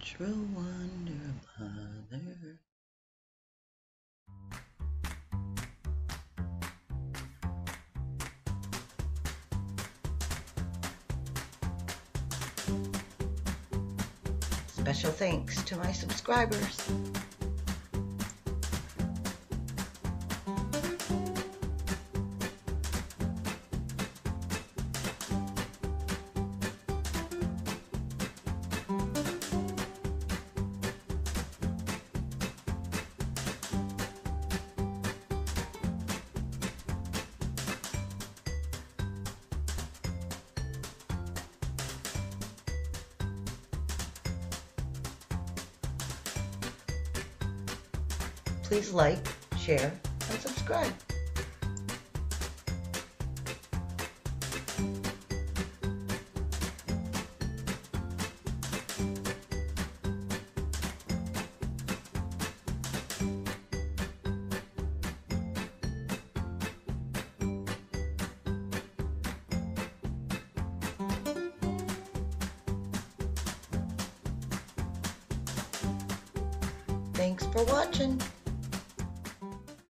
natural wonder of Mother. Special thanks to my subscribers. Please like, share, and subscribe. Thanks for watching.